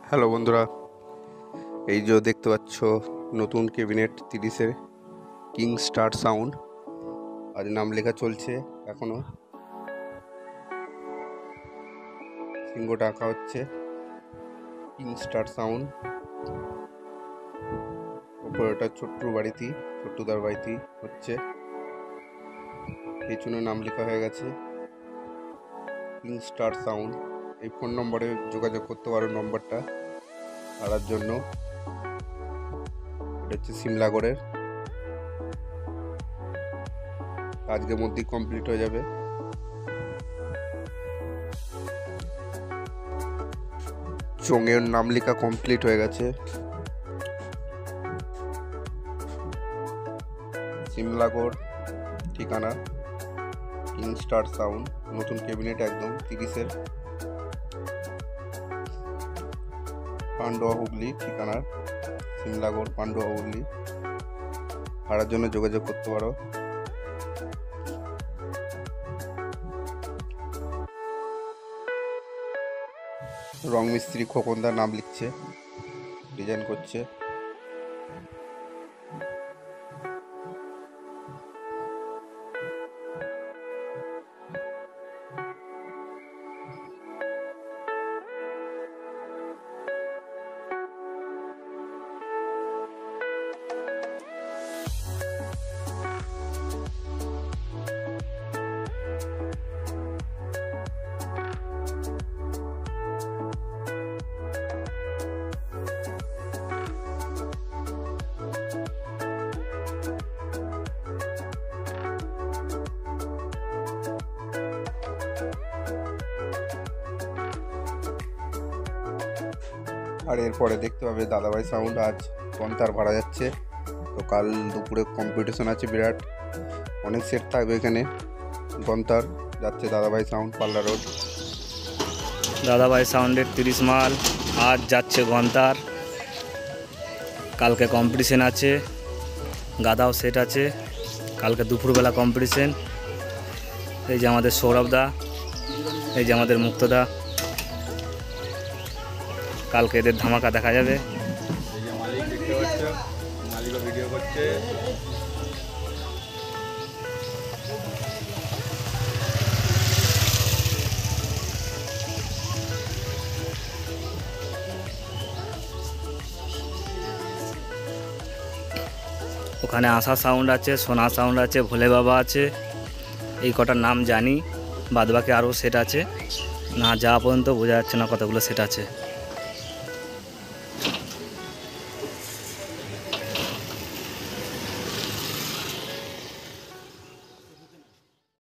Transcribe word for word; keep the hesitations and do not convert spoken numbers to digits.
Hello বন্ধুরা, এই যে দেখতে পাচ্ছ নতুন ক্যাবিনেট তিরিশের কিং স্টার সাউন্ড। আজ নাম লেখা চলছে, এখনো সিংহটা আঁকা হচ্ছে। কিং স্টার সাউন্ড ওপরে ওটা ছোট্টুর বাড়িতেই, ছোট্টুদার বাড়িতেই হচ্ছে। পেছনে নাম লেখা হয়ে গেছে কিং স্টার সাউন্ড। এই ফোন নম্বরে যোগাযোগ করতে পারো নম্বরটা আনার জন্য। এটা হচ্ছে সিমলাগড়ের, আজকের মধ্যেই কমপ্লিট হয়ে যাবে। চোঙের নাম লেখা কমপ্লিট হয়ে গেছে। সিমলাগড় ঠিকানা, কিং স্টার সাউন্ড, নতুন ক্যাবিনেট একদম তিরিশের, পান্ডুয়া হুগলি ঠিকানা, সিমলাগড় পান্ডুয়া হুগলি। ভাড়ার জন্য যোগাযোগ করতে পারো। রং মিস্ত্রি খোকনদার নাম লিখছে, ডিজাইন করছে। আর এরপরে দেখতে পাবে দাদাভাই সাউন্ড। আজ কন্তার ভাড়া যাচ্ছে, তো কাল দুপুরে কম্পিটিশন আছে বিরাট, অনেক সেট থাকবে এখানে। গন্তার যাচ্ছে দাদাভাই সাউন্ড, পাল্লা রোড। দাদাভাই সাউন্ডের তিরিশ মাল আজ যাচ্ছে গন্তার। কালকে কম্পিটিশন আছে, গাদাও সেট আছে, কালকে দুপুরবেলা কম্পিটিশন। এই যে আমাদের সৌরভদা, এই যে আমাদের মুক্তদা, কালকে এদের ধামাকা দেখা যাবে। এই যে মালিক দেখতে পাচ্ছ, মালিকও ভিডিও করছে। ওখানে আশা সাউন্ড আছে, সোনা সাউন্ড আছে, ভোলে বাবা আছে, এই কটার নাম জানি, বাদবাকি আরও সেট আছে না, যা পর্যন্ত বোঝা যাচ্ছে না কতগুলো সেট আছে।